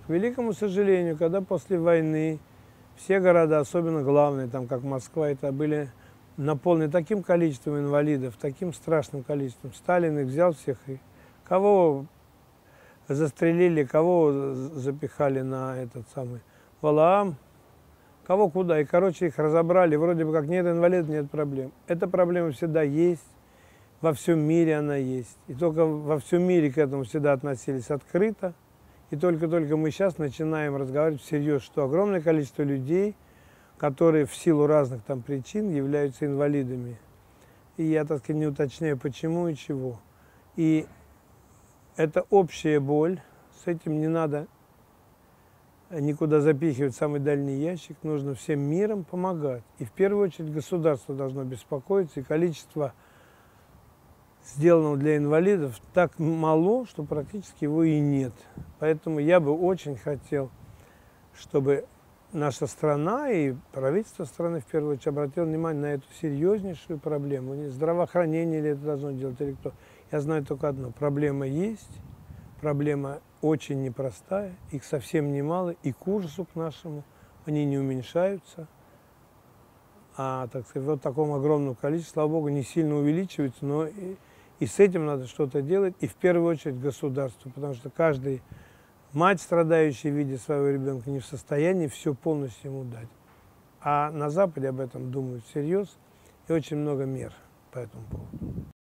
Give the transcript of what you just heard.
К великому сожалению, когда после войны все города, особенно главные, там как Москва, это были наполнены таким количеством инвалидов, таким страшным количеством. Сталин их взял всех, и кого застрелили, кого запихали на этот самый Валаам, кого куда. И, короче, их разобрали. Вроде бы как нет инвалидов, нет проблем. Эта проблема всегда есть. Во всем мире она есть. И только во всем мире к этому всегда относились открыто. И только-только мы сейчас начинаем разговаривать всерьез, что огромное количество людей, которые в силу разных там причин являются инвалидами. И я, так сказать, не уточняю, почему и чего. И это общая боль. С этим не надо никуда запихивать самый дальний ящик. Нужно всем миром помогать. И в первую очередь государство должно беспокоиться. И количество сделанного для инвалидов так мало, что практически его и нет. Поэтому я бы очень хотел, чтобы наша страна и правительство страны в первую очередь обратило внимание на эту серьезнейшую проблему. Не здравоохранение ли это должно делать или кто. Я знаю только одно. Проблема есть, проблема очень непростая, их совсем немало, и к ужасу к нашему они не уменьшаются. А, так сказать, вот в таком огромном количестве, слава богу, не сильно увеличиваются, но и с этим надо что-то делать, и в первую очередь государству, потому что каждый мать, страдающая, видя своего ребенка, не в состоянии все полностью ему дать. А на Западе об этом думают всерьез, и очень много мер по этому поводу.